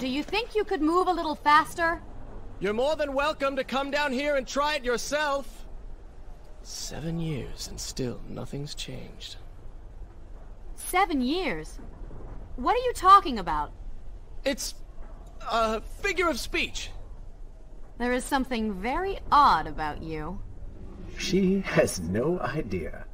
Do you think you could move a little faster? You're more than welcome to come down here and try it yourself. 7 years and still nothing's changed. 7 years? What are you talking about? It's a figure of speech. There is something very odd about you. She has no idea.